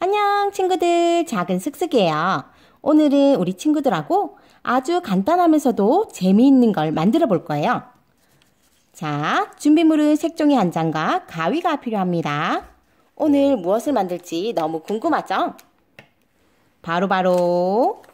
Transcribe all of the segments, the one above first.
안녕 친구들, 작은 슥슥이에요. 오늘은 우리 친구들하고 아주 간단하면서도 재미있는 걸 만들어 볼 거예요. 자, 준비물은 색종이 한 장과 가위가 필요합니다. 오늘 무엇을 만들지 너무 궁금하죠? 바로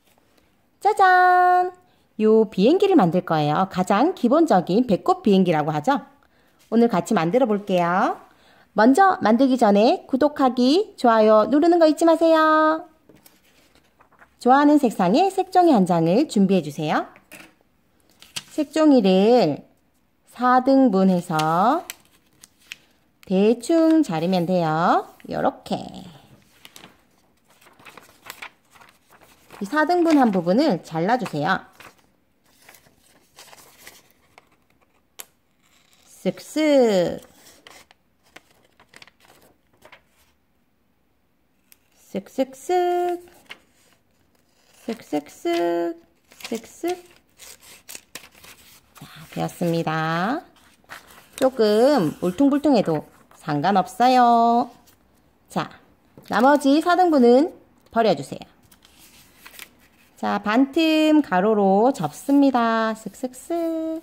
짜잔! 요 비행기를 만들 거예요. 가장 기본적인 배꼽 비행기라고 하죠. 오늘 같이 만들어 볼게요. 먼저 만들기 전에 구독하기, 좋아요 누르는 거 잊지 마세요. 좋아하는 색상의 색종이 한 장을 준비해 주세요. 색종이를 4등분해서 대충 자르면 돼요. 요렇게. 이 4등분한 부분을 잘라주세요. 쓱쓱. 쓱쓱쓱. 쓱쓱쓱. 쓱쓱. 자, 되었습니다. 조금 울퉁불퉁해도 상관없어요. 자, 나머지 4등분은 버려주세요. 자, 반틈 가로로 접습니다. 쓱쓱쓱.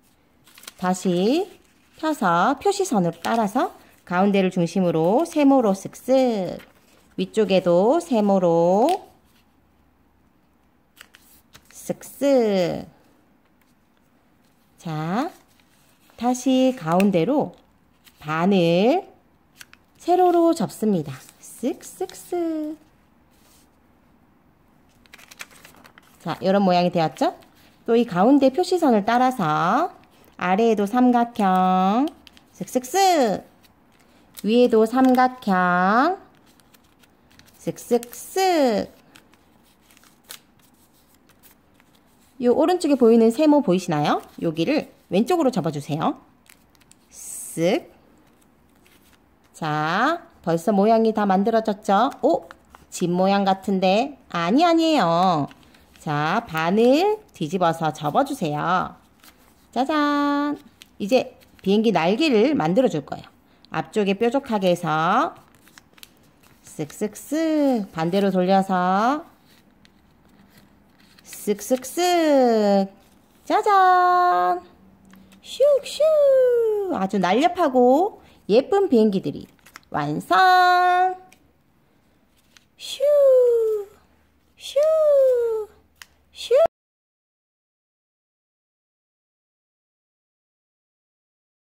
다시 펴서 표시선으로 따라서 가운데를 중심으로 세모로 쓱쓱. 위쪽에도 세모로 쓱쓱. 자, 다시 가운데로 반을 세로로 접습니다. 쓱쓱쓱. 자, 이런 모양이 되었죠? 또 이 가운데 표시선을 따라서 아래에도 삼각형 쓱쓱쓱. 위에도 삼각형 쓱쓱쓱. 요 오른쪽에 보이는 세모 보이시나요? 여기를 왼쪽으로 접어주세요. 쓱. 자, 벌써 모양이 다 만들어졌죠? 오! 집 모양 같은데? 아니에요. 자, 반을 뒤집어서 접어주세요. 짜잔! 이제 비행기 날개를 만들어 줄 거예요. 앞쪽에 뾰족하게 해서 쓱쓱쓱. 반대로 돌려서 쓱쓱쓱. 짜잔! 슉슉. 아주 날렵하고 예쁜 비행기들이 완성!